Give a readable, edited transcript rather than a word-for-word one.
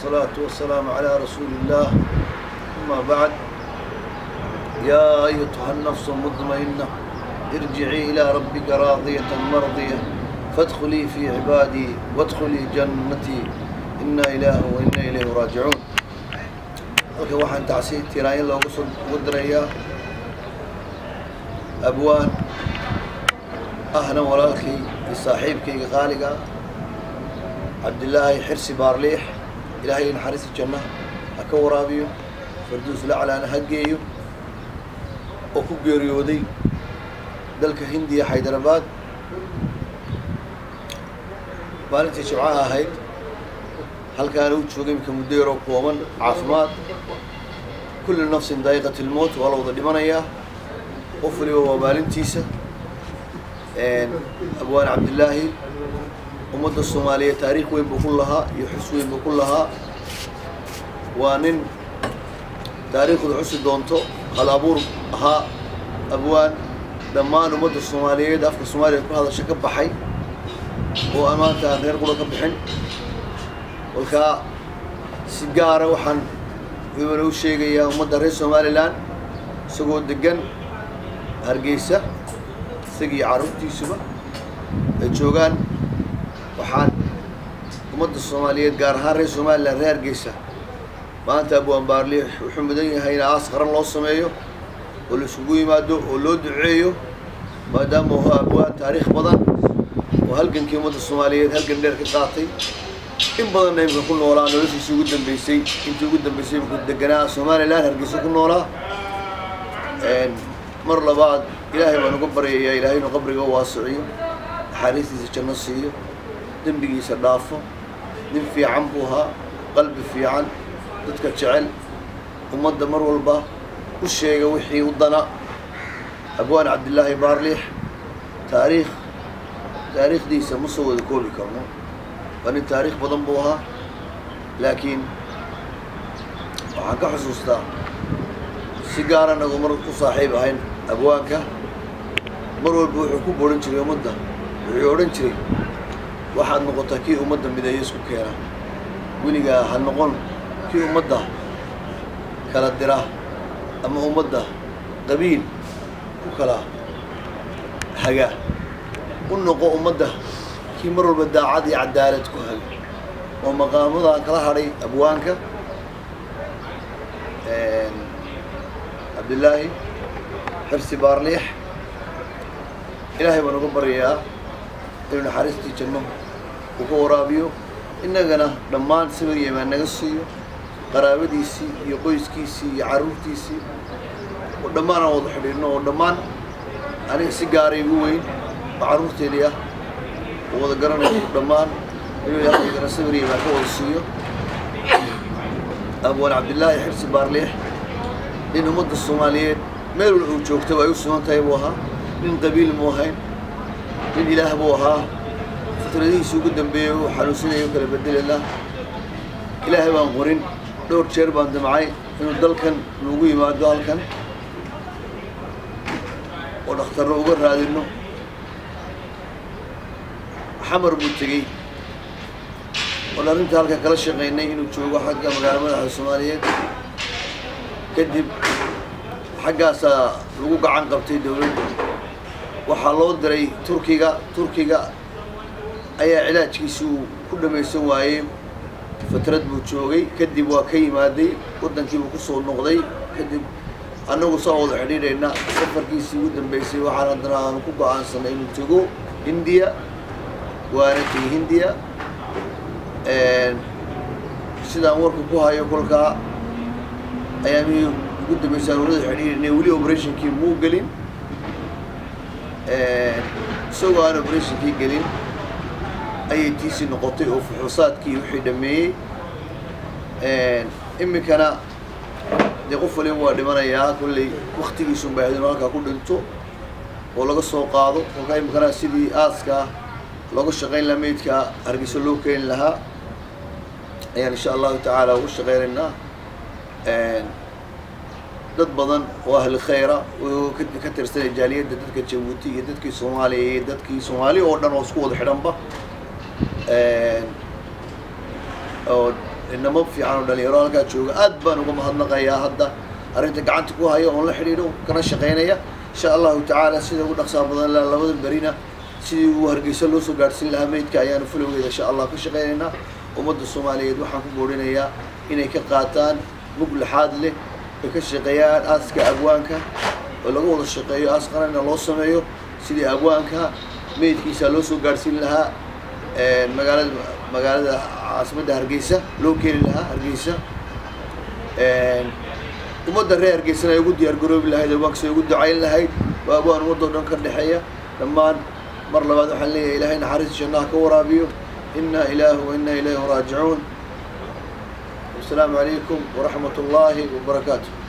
والصلاة والسلام على رسول الله. أما بعد، يا أيتها النفس المطمئنة ارجعي إلى ربك راضية مرضية فادخلي في عبادي وادخلي جنتي إنا إله وإنا إليه راجعون. halka waxaan tacsiin tiraayin loogu soo gudarayaa abwaan ahna walaalkii saaxiibkayga qaaliga Cabdillaahi Xirsi Baarliix, ilaahay naxariista janna ha ka waraabiyo, farduus lacalaana ha geeyo, oo ku geeriyooday dalka Hindiya Hyderabad maalintii Jimcaha ahayd. halkaan uu joogay imika muddo yar oo kooban, caafimaad. kullu nafsin daa'iqatul mawt, waa la wada dhimanayaa, qof waliba waa maalintiisa. abwaan Cabdillaahi ummadda Soomaaliyeed taariikh weyn buu ku lahaa iyo xus weyn buu ku lahaa. waa nin taariikhdu xusi doonto, hal abuur ahaa, abwaan dhammaan ummadda Soomaaliyeed afka Soomaaliya ku hadasha ka baxay oo amaanta aan reer qura ka bixin. walkaa si gaara waxaan wibana u sheegayaa ummadda reer Somaliland isagoo degan Hargeysa, isagii carruurtiisuba ay joogaan. waxaan ummadda Soomaaliyeed gaar ahaan reer Somaliland reer Hargeysa maanta abwaan Baarliix wuxuu mudan yahay in aas qaran loo sameeyo oo la isugu yimaado oo loo duceeyo, maadaama uu ahaa abwaan taariikh badan oo halgankii ummadda Soomaaliyeed halgan dheer ka qaatay. in badanna imika ku noolaa noloshiisii ugu dambeysay, intii ugu dambeysay imika deganaa Somaliland Hargeysa ku noolaa. mar labaad ilaahay baan uga baryayaa ilaahay inuu qabriga u waasiciyo, naxariistiisa janno siiyo, dembigiisa dhaafo. nin fiican buu ahaa, qalbi fiican, dadka jecel, ummadda mar walba u sheega wixii u dana. abwaan Cabdillaahi Baarliix taariikhdiisa ma soo wada koobi karno, waa nin taariikh badan buu ahaa. laakiin waxaan ka xusuustaa si gaara nagu mar u saaxiib ahayn abwaanka. mar walba wuxuu ku boodhan jiray ummadda, wuxuu odhan jiray waxaad noqotaa kii ummadda mideeyo isku keena, weligaa ha noqon kii ummadda kala dira ama ummadda qabiil ku kala haga. u noqo ummadda kii mar walba daacad iyo cadaalad ku haga. oo maqaamadaan kala hadhay abwaanka Cabdillaahi Xirsi Baarliix. ilaahay baan uga baryayaa inuu naxariistii janno uu ka waraabiyo, innagana dhammaan sabir iyo imaan naga siiyo, qaraabadiisii iyo qoyskiisii iyo carruurtiisii oo dhammaan aan wada xidhiidhno. oo dhammaan aniga si gaaray igu weyn oo carruurteedii ah oo wada garanayo dhammaan inuu ilaahayna sabir iyo imaan ka wada siiyo. abwaan Cabdillaahi Xirsi Baarliix nin ummadda Soomaaliyeed meel walba uu joogtaba ay u sugan tahay buu ahaa. nin qabiil muu ahayn, nin ilaah buu ahaa. fitradihiisa ugu dambeeyey uu xanuunsinayo kala bedelayna. ilaahay baan qorin, dhowr jeer baan damcay inuu dalkan lagu yimaado halkan oo dhakhtarro uga raadino. xamar buu tegey oon arrinta halkan kala shaqaynay inuu joogo xagga magaala madaxda Soomaaliyeed. kadib xaggaasaa lagu gacan qabtay dowladda, waxaa loo diray turkiga ayaa cilaajkiisii ku dhamaysan waayey. fatrad buu joogay, kadib waa ka yimaaday waddankii buu ku soo noqday. kadib annagu saa wada xidhiidhayna safarkiisii ugu dambeysay waxaan haddana aanu ku go'aansanay inuu tego Hindiya. waana tegey Hindiya. sidaan warka ku hayo kolkaa ayaamihii ugu dambeysay aan wada xidhiidhaynay, weli operationkii muu gelin. isagoo aan operationkii gelin ayay tiisii noqotay oo fuxuusaadkii wixii dhameeyey. iminkana dee qof waliba waa dhimanayaa, kolley waktigiisun bay ahayd inuu halkaa ku dhinto oo laga soo qaado. kolkaa iminkana sidii aaska looga shaqayn lahaa, meydka Hargeysa loo keeni lahaa ayaan insha allahu tacaala ugu shaqaynaynaa. dad badan oo ahli khayra oo ka tirsan jaaliyadda dadka Jabuuti iyo dadkii Soomaaliya iyo dadkii Soomaali oo dhan oo isku wada xidhanba oo إنما في عنو دليرو halka jooga aad baan uga mahadnaqayaa hadda arinta gacanta ku hayo oo la xiriiro kana shaqeynaya insha Allah ta'ala sida ugu dhaqso badan labada barina sidii uu Hargeysa loo soo gaarsiin lahaa meydka ayaan fulowgeeda insha Allah ka shaqeynayna ummadda Soomaaliyeed waxaan ku boorinayaa inay ka qaataan muglaxaad leh ee ka shaqeeyaan aaska abwaanka oo lagu wada shaqeeyo aas qaranna loo sameeyo sidii abwaanka meydkiisa loo soo gaarsiin lahaa magaalada caasimada Hargeysa loo keeni lahaa Hargeysa ummadda reer Hargeysa ay ugu diyaar garoobi lahayd abwaanka ugu ducayn lahayd waa abwaan ummadda dhan ka dhaxeeya dhammaan mar labaad waxaan leeyahay Ilaahay naxariis jannaha ka waraabiyo inna ilaahi wa inna ilayhi raaji'uun. Assalaamu alaykum wa rahmatullahi wa barakaatuh.